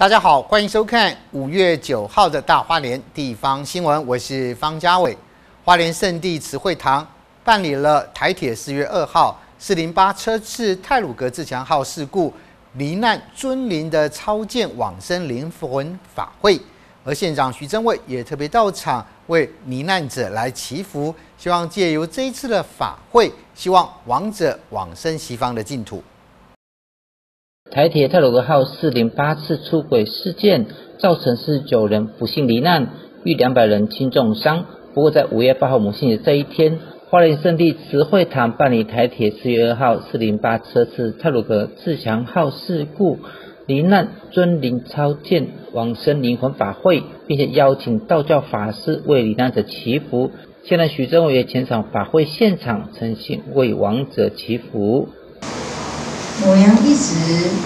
大家好，欢迎收看5月9号的大花莲地方新闻，我是方家伟。花莲圣地慈惠堂办理了台铁4月2号408车次太鲁阁自强号事故罹难尊灵的超荐往生灵魂法会，而县长徐榛蔚也特别到场为罹难者来祈福，希望借由这一次的法会，希望亡者往生西方的净土。 台铁太鲁阁号408次出轨事件，造成49人不幸罹难，逾200人轻重伤。不过，在5月8号母亲节这一天，花莲圣地慈惠堂办理台铁4月2号408车次太鲁阁自强号事故罹难尊灵超荐往生灵魂法会，并且邀请道教法师为罹难者祈福。现在徐榛蔚也前场法会现场，诚心为亡者祈福。 母娘一直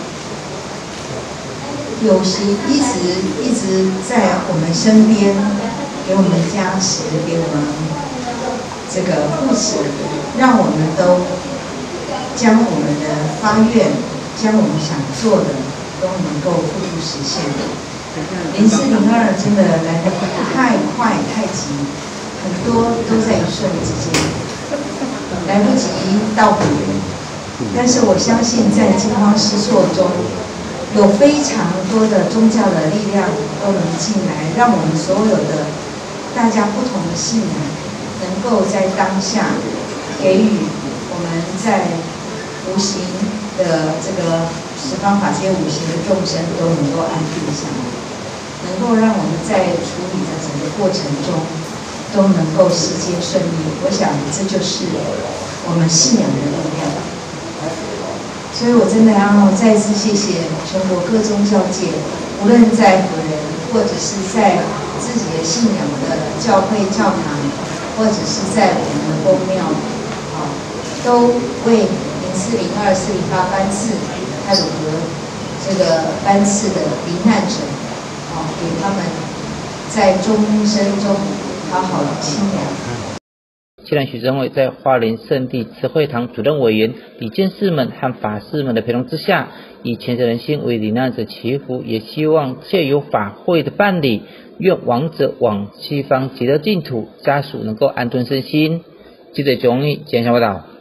有心，一直在我们身边，给我们加持，给我们这个护持，让我们都将我们的发愿，将我们想做的都能够付诸实现。0402真的来得太快太急，很多都在一瞬之间，来不及道别。但是我相信，在惊慌失措中，有非常多的宗教的力量都能进来，让我们所有的大家不同的信仰，能够在当下给予我们在无形的这个十方法界无形的众生都能够安定下来，能够让我们在处理的整个过程中都能够世间顺利。我想这就是我们信仰的力量。所以我真的要再次谢谢全国各宗教界，无论在何人，或者是在自己的信仰的教会、教堂，或者是在我们的宫庙，都为0402、408班次太鲁阁这个班次的罹难者，给他们在终身中好好的清凉。 现在徐榛蔚在花莲圣地慈惠堂主任委员李监事们和法师们的陪同之下，以虔诚人心为罹难者祈福，也希望借由法会的办理，愿亡者往西方极乐净土，家属能够安顿身心。记者钟毅简详报道。